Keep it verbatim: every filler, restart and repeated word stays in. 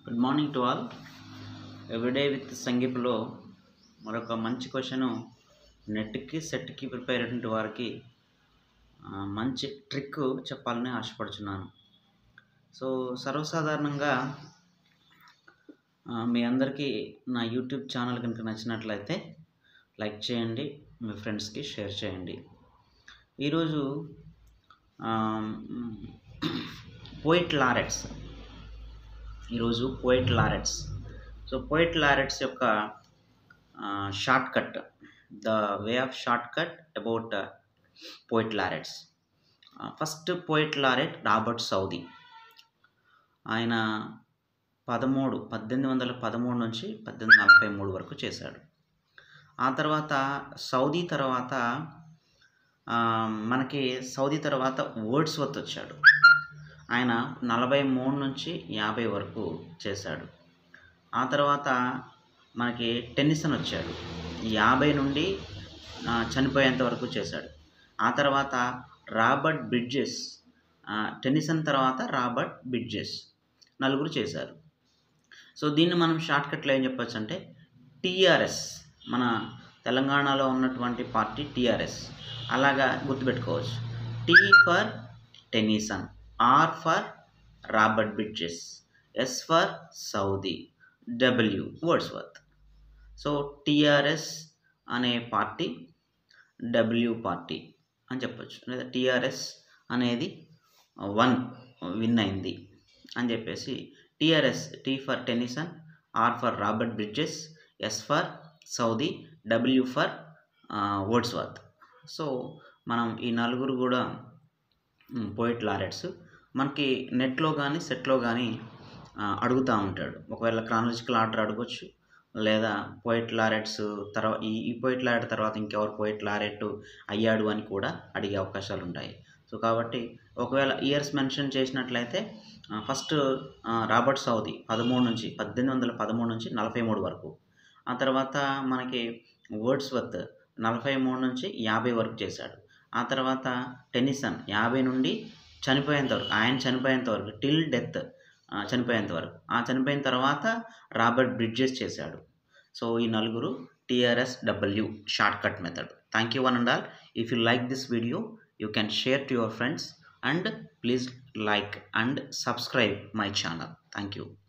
Good morning to all. Everyday with సంగీప్లో మరొక మంచి క్వశ్చను నెట్కి సెట్కి ప్రిపేర్ అయినటువంటి వారికి మంచి ట్రిక్ చెప్పాలని ఆశపడుచున్నాను. సో సర్వసాధారణంగా మీ అందరికీ నా యూట్యూబ్ ఛానల్ కనుక నచ్చినట్లయితే లైక్ చేయండి, మీ ఫ్రెండ్స్కి షేర్ చేయండి. ఈరోజు పోయిట్ లారెట్స్ ఈరోజు poet laureates so poet laureates యొక్క shortcut, the way of shortcut about poet laureates. First poet laureate Robert Southey. ఆయన పదమూడు పద్దెనిమిది వందల పదమూడు నుంచి పద్దెనిమిది నలభై మూడు వరకు చేశాడు. ఆ తర్వాత సౌదీ తర్వాత మనకి సౌదీ తర్వాత వర్డ్స్వర్త్ వచ్చాడు. ఆయన నలభై మూడు నుంచి యాభై వరకు చేశాడు. ఆ తర్వాత మనకి టెన్నిసన్ వచ్చాడు, యాభై నుండి చనిపోయేంత వరకు చేశాడు. ఆ తర్వాత రాబర్ట్ బ్రిడ్జెస్, టెన్నిసన్ తర్వాత రాబర్ట్ బ్రిడ్జెస్ నలుగురు చేశారు. సో దీన్ని మనం షార్ట్కట్లో ఏం చెప్పచ్చు అంటే టీఆర్ఎస్, మన తెలంగాణలో ఉన్నటువంటి పార్టీ టీఆర్ఎస్ అలాగా గుర్తుపెట్టుకోవచ్చు. T for Tennyson, R for Robert Bridges, S for Southey, W Wordsworth. So TRS అనే పార్టీ డబ్ల్యూ పార్టీ అని చెప్పచ్చు, లేదా టీఆర్ఎస్ అనేది వన్ విన్ అయింది అని చెప్పేసి TRS, T for Tennyson, R for Robert Bridges, S for Southey, W for Wordsworth. So మనం ఈ నలుగురు కూడా పోయిట్ లారెట్స్. మనకి నెట్లో కానీ సెట్లో కానీ అడుగుతూ ఉంటాడు. ఒకవేళ క్రానలాజికల్ ఆర్డర్ అడగొచ్చు, లేదా పోయిట్ లారెట్స్ తర్వాత ఈ ఈ పోయిట్ లారెట్ తర్వాత ఇంకెవరు పోయిట్ లారెట్ అయ్యాడు అని కూడా అడిగే అవకాశాలు ఉంటాయి. సో కాబట్టి ఒకవేళ ఇయర్స్ మెన్షన్ చేసినట్లయితే ఫస్ట్ రాబర్ట్ సౌదీ పదమూడు నుంచి పద్దెనిమిది వందల పదమూడు నుంచి నలభై మూడు వరకు. ఆ తర్వాత మనకి వర్డ్స్వర్త్ నలభై మూడు నుంచి యాభై వరకు చేశాడు. ఆ తర్వాత టెన్నిసన్ యాభై నుండి చనిపోయేంత వరకు, ఆయన చనిపోయేంత వరకు, టిల్ డెత్, చనిపోయేంత వరకు. ఆ చనిపోయిన తర్వాత రాబర్ట్ బ్రిడ్జెస్ చేశాడు. సో ఈ నలుగురు TRS W short cut method. Thank you one and all. If you like this video you can share to your friends and please like and subscribe my channel. Thank you.